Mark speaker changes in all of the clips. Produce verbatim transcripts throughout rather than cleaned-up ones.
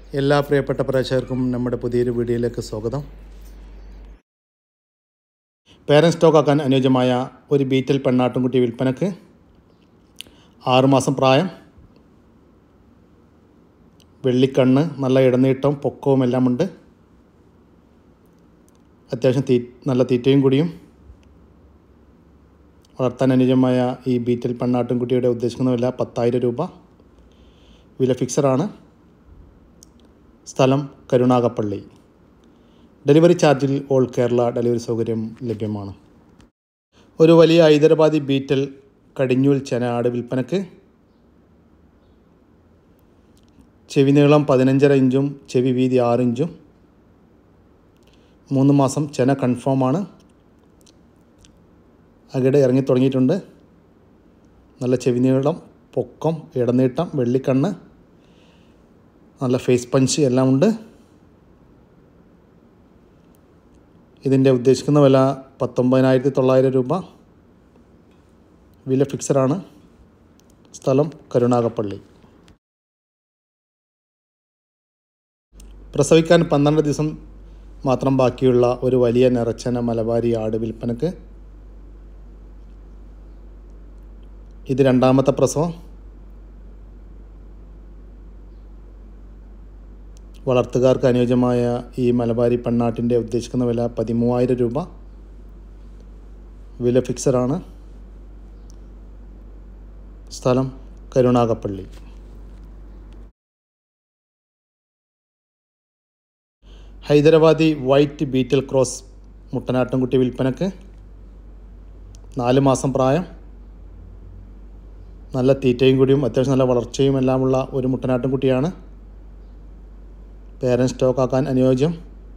Speaker 1: എല്ലാ പ്രിയപ്പെട്ട പ്രേക്ഷകർക്കും നമ്മുടെ പുതിയൊരു വീഡിയോയിലേക്ക് സ്വാഗതം. പേരൻറ് സ്റ്റോക്കാക്കാൻ അനുയോജ്യമായ ഒരു ബീറ്റൽ പെണ്ണാട്ടുംകുട്ടി വിൽപ്പനക്ക്. ആറുമാസം പ്രായം, വെള്ളിക്കണ്ണ്, നല്ല ഇടനീട്ടം, പൊക്കവും എല്ലാം ഉണ്ട്. അത്യാവശ്യം തീ നല്ല തീറ്റയും കൂടിയും. വളർത്താൻ അനുയോജ്യമായ ഈ ബീറ്റൽ പെണ്ണാട്ടുംകുട്ടിയുടെ ഉദ്ദേശിക്കുന്ന വില പത്തായിരം രൂപ. വില ഫിക്സഡാണ്. സ്ഥലം കരുണാകപ്പള്ളി. ഡെലിവറി ചാർജിൽ ഓൾ കേരള ഡെലിവറി സൗകര്യം ലഭ്യമാണ്. ഒരു വലിയ ഹൈദരാബാദി ബീറ്റൽ കടിഞ്ഞൂൽ ചെന ആട് വിൽപ്പനക്ക്. ചെവി നീളം പതിനഞ്ചര ഇഞ്ചും ചെവി വീതി ആറ് ഇഞ്ചും. മൂന്ന് മാസം ചെന കൺഫേമാണ്. അകിടെ ഇറങ്ങി തുടങ്ങിയിട്ടുണ്ട്. നല്ല ചെവി നീളം, പൊക്കം, ഇടനീട്ടം, വെള്ളിക്കണ്ണ്, നല്ല ഫേസ് പഞ്ച് എല്ലാം ഉണ്ട്. ഇതിൻ്റെ ഉദ്ദേശിക്കുന്ന വില പത്തൊമ്പതിനായിരത്തി തൊള്ളായിരം രൂപ. വില ഫിക്സഡാണ്. സ്ഥലം കരുണാകപ്പള്ളി. പ്രസവിക്കാൻ പന്ത്രണ്ട് ദിവസം മാത്രം ബാക്കിയുള്ള ഒരു വലിയ നിറച്ചന മലബാരി ആട് വിൽപ്പനക്ക്. ഇത് രണ്ടാമത്തെ പ്രസവം. വളർത്തുകാർക്ക് അനുയോജ്യമായ ഈ മലബാരി പെണ്ണാട്ടിൻ്റെ ഉദ്ദേശിക്കുന്ന വില പതിമൂവായിരം രൂപ. വില ഫിക്സഡാണ്. സ്ഥലം കരുണാകപ്പള്ളി. ഹൈദരാബാദി വൈറ്റ് ബീറ്റൽ ക്രോസ് മുട്ടനാട്ടുംകുട്ടി വിൽപ്പനക്ക്. നാല് മാസം പ്രായം, നല്ല തീറ്റയും കൂടിയും അത്യാവശ്യം നല്ല വളർച്ചയും എല്ലാമുള്ള ഒരു മുട്ടനാട്ടുംകുട്ടിയാണ്. പേരൻറ് സ്റ്റോക്കാക്കാൻ അനുയോജ്യം.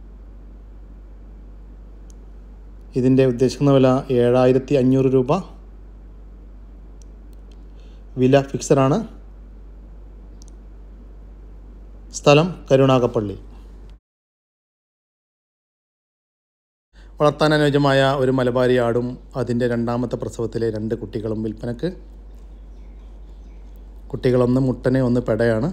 Speaker 1: ഇതിൻ്റെ ഉദ്ദേശിക്കുന്ന വില ഏഴായിരത്തി അഞ്ഞൂറ് രൂപ. വില ഫിക്സഡാണ്. സ്ഥലം കരുണാകപ്പള്ളി. വളർത്താൻ അനുയോജ്യമായ ഒരു മലബാരി ആടും അതിൻ്റെ രണ്ടാമത്തെ പ്രസവത്തിലെ രണ്ട് കുട്ടികളും വിൽപ്പനക്ക്. കുട്ടികളൊന്ന് മുട്ടനെ, ഒന്ന് പെടയാണ്.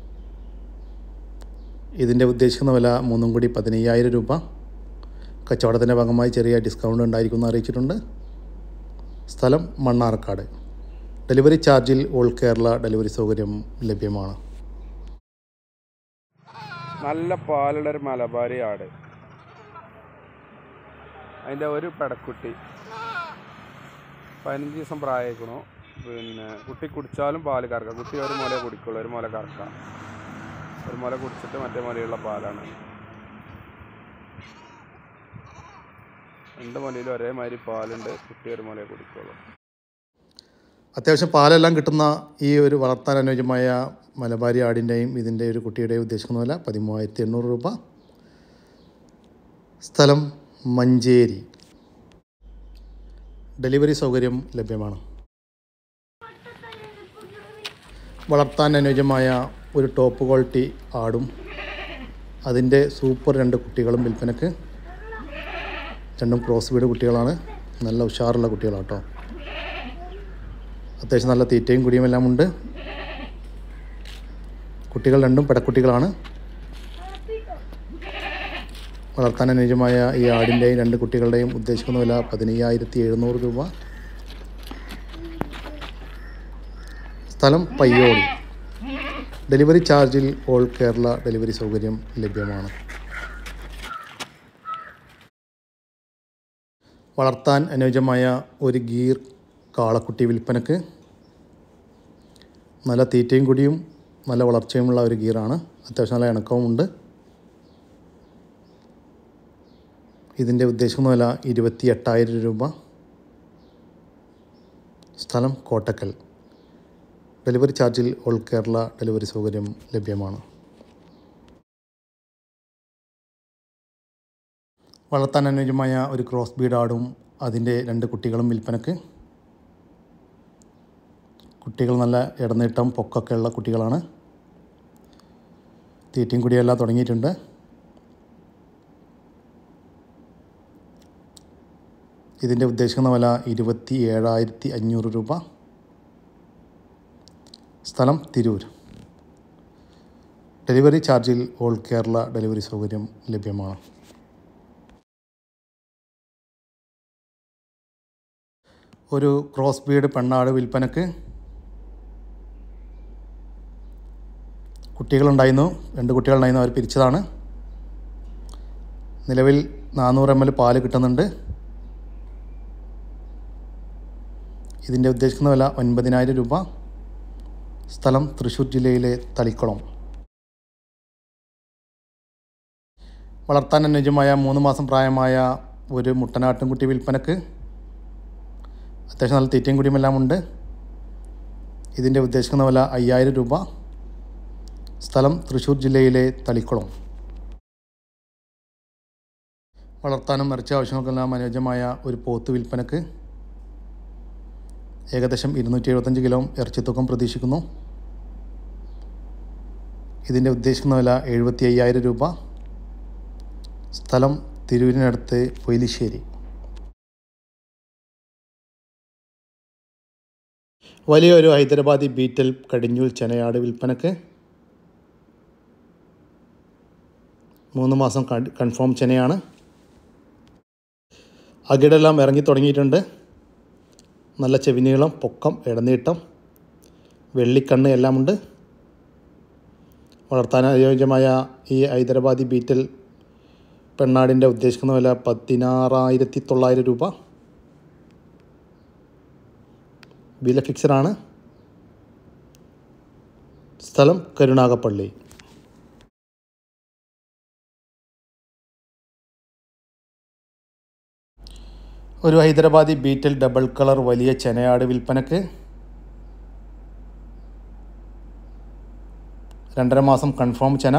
Speaker 1: ഇതിൻ്റെ ഉദ്ദേശിക്കുന്ന വില മൂന്നും കൂടി പതിനയ്യായിരം രൂപ. കച്ചവടത്തിൻ്റെ ഭാഗമായി ചെറിയ ഡിസ്കൗണ്ട് ഉണ്ടായിരിക്കുമെന്ന് അറിയിച്ചിട്ടുണ്ട്. സ്ഥലം മണ്ണാർക്കാട്. ഡെലിവറി ചാർജിൽ ഓൾ കേരള ഡെലിവറി സൗകര്യം ലഭ്യമാണ്.
Speaker 2: നല്ല പാലുള്ള ഒരു മലബാരി ആട്. അതിൻ്റെ ഒരു പെടക്കുട്ടി പതിനഞ്ച് ദിവസം പ്രായമായിക്കണു. പിന്നെ കുട്ടി കുടിച്ചാലും പാല് കറക്കാം. കുട്ടി ഒരു മുല കുടിക്കുള്ളൂ, ഒരു മുല കറക്കാം. ഒരു മുല കുടിച്ചിട്ട് മറ്റേ മുലയുള്ള പാലാണ്. രണ്ട് മുലയിലും ഒരേമാതിരി പാലുണ്ട്. കുട്ടി ഒരു മുല കുടിക്കുള്ളൂ.
Speaker 1: അത്യാവശ്യം പാലെല്ലാം കിട്ടുന്ന ഈ ഒരു വളർത്താൻ അനുയോജ്യമായ മലബാരി ആടിൻ്റെയും ഇതിൻ്റെ ഒരു കുട്ടിയുടെയും ഉദ്ദേശിക്കുന്ന വില പതിമൂവായിരത്തി എണ്ണൂറ് രൂപ. സ്ഥലം മഞ്ചേരി. ഡെലിവറി സൗകര്യം ലഭ്യമാണ്. വളർത്താൻ അനുയോജ്യമായ ഒരു ടോപ്പ് ക്വാളിറ്റി ആടും അതിൻ്റെ സൂപ്പർ രണ്ട് കുട്ടികളും വിൽപ്പനക്ക്. രണ്ടും ക്രോസ് ബീഡ് കുട്ടികളാണ്. നല്ല ഉഷാറുള്ള കുട്ടികളാണ് കേട്ടോ. അത്യാവശ്യം നല്ല തീറ്റയും കുടിയും എല്ലാം ഉണ്ട്. കുട്ടികൾ രണ്ടും പെടക്കുട്ടികളാണ്. വളർത്താൻ അനുയോജ്യമായ ഈ ആടിൻ്റെയും രണ്ട് കുട്ടികളുടെയും ഉദ്ദേശിക്കുന്ന വില പതിനയ്യായിരത്തി എഴുന്നൂറ് രൂപ. സ്ഥലം പയ്യോളി. ഡെലിവറി ചാർജിൽ ഓൾ കേരള ഡെലിവറി സൗകര്യം ലഭ്യമാണ്. വളർത്താൻ അനുയോജ്യമായ ഒരു ഗീർ കാളക്കുട്ടി വിൽപ്പനക്ക്. നല്ല തീറ്റയും കുടിയും നല്ല വളർച്ചയുമുള്ള ഒരു ഗീറാണ്. അത്യാവശ്യം നല്ല ഇണക്കവുമുണ്ട്. ഇതിൻ്റെ ഉദ്ദേശിക്കുന്ന വില ഇരുപത്തി എട്ടായിരം രൂപ. സ്ഥലം കോട്ടക്കൽ. ഡെലിവറി ചാർജിൽ ഓൾ കേരള ഡെലിവറി സൗകര്യം ലഭ്യമാണ്. വളർത്താൻ അനുയോജ്യമായ ഒരു ക്രോസ് ബീഡ് ആടും അതിൻ്റെ രണ്ട് കുട്ടികളും വിൽപ്പനക്ക്. കുട്ടികൾ നല്ല ഇടനീട്ടം, പൊക്കൊക്കെ ഉള്ള കുട്ടികളാണ്. തീറ്റയും കുടിയെല്ലാം തുടങ്ങിയിട്ടുണ്ട്. ഇതിൻ്റെ ഉദ്ദേശിക്കുന്ന വില ഇരുപത്തി ഏഴായിരത്തി അഞ്ഞൂറ് രൂപ. സ്ഥലം തിരൂർ. ഡെലിവറി ചാർജിൽ ഓൾ കേരള ഡെലിവറി സൗകര്യം ലഭ്യമാണ്. ഒരു ക്രോസ് ബീഡ് പെണ്ണാട് വിൽപ്പനക്ക്. കുട്ടികളുണ്ടായിരുന്നു, രണ്ട് കുട്ടികളുണ്ടായിരുന്നു, അവർ പിരിച്ചതാണ്. നിലവിൽ നാനൂറ് എം എൽ പാല് കിട്ടുന്നുണ്ട്. ഇതിൻ്റെ ഉദ്ദേശിക്കുന്ന വില ഒൻപതിനായിരം രൂപ. സ്ഥലം തൃശ്ശൂർ ജില്ലയിലെ തളിക്കുളം. വളർത്താൻ അനുയോജ്യമായ മൂന്ന് മാസം പ്രായമായ ഒരു മുട്ടനാട്ടിൻകുട്ടി വിൽപ്പനക്ക്. അത്യാവശ്യം നല്ല തീറ്റയും കുടിയും എല്ലാം ഉണ്ട്. ഇതിൻ്റെ ഉദ്ദേശിക്കുന്ന വില അയ്യായിരം രൂപ. സ്ഥലം തൃശ്ശൂർ ജില്ലയിലെ തളിക്കുളം. വളർത്താനും ഇറച്ചി ആവശ്യങ്ങൾക്കെല്ലാം അനുയോജ്യമായ ഒരു പോത്ത് വിൽപ്പനക്ക്. ഏകദേശം ഇരുന്നൂറ്റി എഴുപത്തഞ്ച് കിലോ ഇറച്ചിത്തൂക്കം പ്രതീക്ഷിക്കുന്നു. ഇതിൻ്റെ ഉദ്ദേശിക്കുന്ന വില എഴുപത്തി അയ്യായിരം രൂപ. സ്ഥലം തിരൂരിനടുത്ത് പൊയിലിശ്ശേരി. വലിയൊരു ഹൈദരാബാദി ബീറ്റൽ കടിഞ്ഞൂൽ ചെനയാട് വിൽപ്പനക്ക്. മൂന്ന് മാസം കൺഫേം ചെനയാണ്. അകിടെല്ലാം ഇറങ്ങി തുടങ്ങിയിട്ടുണ്ട്. നല്ല ചെവിനീളം, പൊക്കം, ഇടനീട്ടം, വെള്ളിക്കണ്ണ് എല്ലാമുണ്ട്. വളർത്താൻ അനുയോജ്യമായ ഈ ഹൈദരാബാദി ബീറ്റൽ പെണ്ണാടിൻ്റെ ഉദ്ദേശിക്കുന്ന വില പതിനാറായിരത്തി തൊള്ളായിരം രൂപ. വില ഫിക്സഡാണ്. സ്ഥലം കരുനാഗപ്പള്ളി. ഒരു ഹൈദരാബാദി ബീറ്റൽ ഡബിൾ കളർ വലിയ ചെനയാട് വിൽപ്പനക്ക്. രണ്ടര മാസം കൺഫേം ചെന.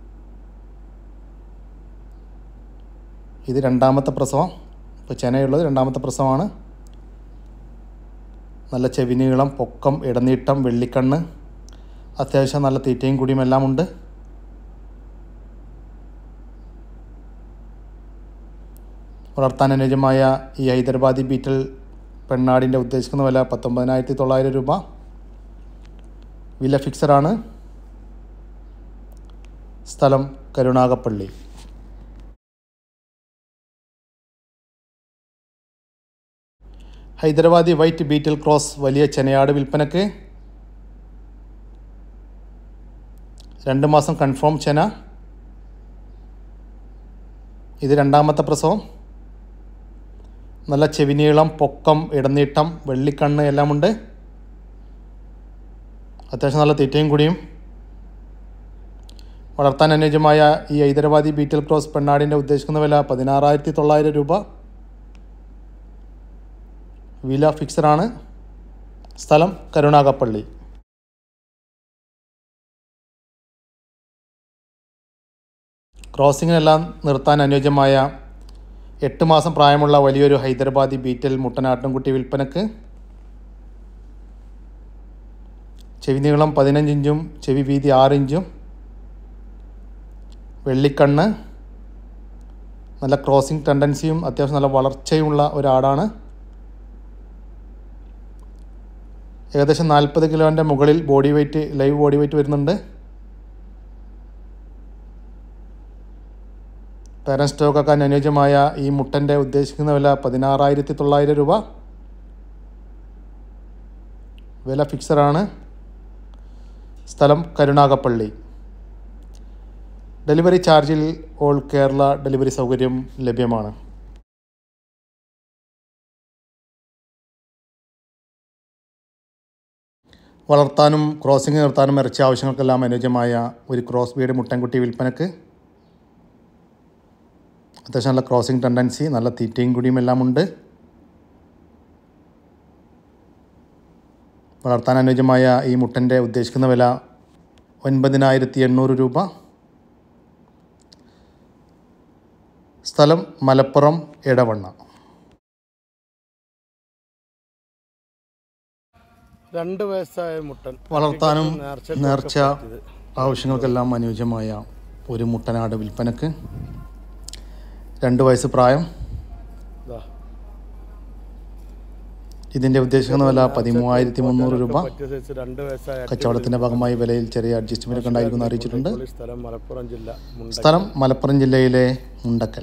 Speaker 1: ഇത് രണ്ടാമത്തെ പ്രസവം. ഇപ്പോൾ ചെനയുള്ളത് രണ്ടാമത്തെ പ്രസവമാണ്. നല്ല ചെവിനീളം, പൊക്കം, ഇടനീട്ടം, വെള്ളിക്കണ്ണ്, അത്യാവശ്യം നല്ല തീറ്റയും കുടിയും എല്ലാം ഉണ്ട്. വളർത്താൻ അനുയോജ്യമായ ഈ ഹൈദരാബാദി ബീറ്റൽ പെണ്ണാടിൻ്റെ ഉദ്ദേശിക്കുന്ന വില പത്തൊമ്പതിനായിരത്തി തൊള്ളായിരം രൂപ. വില ഫിക്സഡാണ്. സ്ഥലം കരുനാഗപ്പള്ളി. ഹൈദരാബാദി വൈറ്റ് ബീറ്റൽ ക്രോസ് വലിയ ചെനയാട് വിൽപ്പനക്ക്. രണ്ട് മാസം കൺഫേം ചെന. ഇത് രണ്ടാമത്തെ പ്രസവം. നല്ല ചെവിനീളം, പൊക്കം, ഇടനീട്ടം, വെള്ളിക്കണ്ണ് എല്ലാമുണ്ട്. അത്യാവശ്യം നല്ല തീറ്റയും കുടിയും. വളർത്താൻ അനുയോജ്യമായ ഈ ഹൈദരാബാദി ബീറ്റൽ ക്രോസ് പെണ്ണാടിൻ്റെ ഉദ്ദേശിക്കുന്ന വില പതിനാറായിരത്തി തൊള്ളായിരം രൂപ. വില ഫിക്സഡാണ്. സ്ഥലം കരുനാഗപ്പള്ളി. ക്രോസിങ്ങിനെല്ലാം നിർത്താൻ അനുയോജ്യമായ എട്ട് മാസം പ്രായമുള്ള വലിയൊരു ഹൈദരാബാദി ബീറ്റൽ മുട്ടനാട്ടിൻകുട്ടി വിൽപ്പനക്ക്. ചെവി നീളം പതിനഞ്ച് ഇഞ്ചും ചെവി വീതി ആറ് ഇഞ്ചും. വെള്ളിക്കണ്ണ്, നല്ല ക്രോസിംഗ് ടെൻഡൻസിയും അത്യാവശ്യം നല്ല വളർച്ചയുമുള്ള ഒരാടാണ്. ഏകദേശം നാൽപ്പത് കിലോൻ്റെ മുകളിൽ body weight, live body weight വരുന്നുണ്ട്. പാരൻ സ്റ്റോക്കാക്കാൻ അനുയോജ്യമായ ഈ മുട്ടൻ്റെ ഉദ്ദേശിക്കുന്ന വില പതിനാറായിരത്തി തൊള്ളായിരം രൂപ. വില ഫിക്സഡാണ്. സ്ഥലം കരുനാഗപ്പള്ളി. ഡെലിവറി ചാർജിൽ ഓൾ കേരള ഡെലിവറി സൗകര്യം ലഭ്യമാണ്. വളർത്താനും ക്രോസിംഗ് നിർത്താനും ഇറച്ചി ആവശ്യങ്ങൾക്കെല്ലാം അനുയോജ്യമായ ഒരു ക്രോസ് ബീഡ് മുട്ടൻകുട്ടി വിൽപ്പനക്ക്. അത്യാവശ്യം നല്ല ക്രോസിംഗ് ടെൻഡൻസി, നല്ല തീറ്റയും കുടിയും എല്ലാം ഉണ്ട്. വളർത്താൻ അനുയോജ്യമായ ഈ മുട്ടൻ്റെ ഉദ്ദേശിക്കുന്ന വില ഒൻപതിനായിരത്തി എണ്ണൂറ് രൂപ. സ്ഥലം മലപ്പുറം എടവണ്ണ.
Speaker 3: രണ്ട് വയസ്സായ മുട്ടൻ.
Speaker 1: വളർത്താനും നേർച്ച ആവശ്യങ്ങൾക്കെല്ലാം അനുയോജ്യമായ ഒരു മുട്ടനാട് വിൽപ്പനക്ക്. രണ്ട് വയസ്സ് പ്രായം. ഇതിൻ്റെ ഉദ്ദേശിക്കുന്ന വില പതിമൂവായിരത്തി മുന്നൂറ് രൂപ.
Speaker 3: പറ്റിയ സൈസ് രണ്ട് വയസ്സായ
Speaker 1: കച്ചവടത്തിൻ്റെ ഭാഗമായി വിലയിൽ ചെറിയ അഡ്ജസ്റ്റ്മെൻറ്റ് ഉണ്ടായിരിക്കുന്ന അറിയിച്ചിട്ടുണ്ട്.
Speaker 3: സ്ഥലം മലപ്പുറം ജില്ല മുണ്ടക്കൽ.
Speaker 1: സ്ഥലം മലപ്പുറം ജില്ലയിലെ മുണ്ടക്കൽ.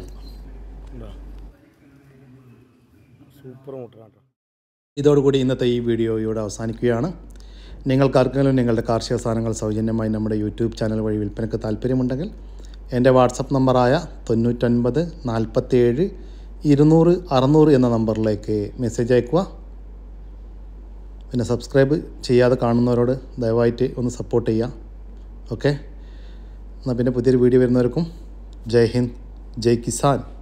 Speaker 3: സൂപ്പർ മുട്ടനാട്ടോ.
Speaker 1: ഇതോടുകൂടി ഇന്നത്തെ ഈ വീഡിയോ ഇവിടെ അവസാനിക്കുകയാണ്. നിങ്ങൾക്കാർക്കെങ്കിലും നിങ്ങളുടെ കാർഷിക സാധനങ്ങൾ സൗജന്യമായി നമ്മുടെ യൂട്യൂബ് ചാനൽ വഴി വിൽപ്പനയ്ക്ക് താല്പര്യമുണ്ടെങ്കിൽ എൻ്റെ വാട്സപ്പ് നമ്പറായ തൊണ്ണൂറ്റൊൻപത് നാൽപ്പത്തേഴ് ഇരുന്നൂറ് അറുന്നൂറ് എന്ന നമ്പറിലേക്ക് മെസ്സേജ് അയക്കുക. പിന്നെ സബ്സ്ക്രൈബ് ചെയ്യാതെ കാണുന്നവരോട് ദയവായിട്ട് ഒന്ന് സപ്പോർട്ട് ചെയ്യുക. ഓക്കെ, എന്നാൽ പിന്നെ പുതിയൊരു വീഡിയോ വരുന്നവർക്കും ജയ് ഹിന്ദ്, ജയ് കിസാൻ.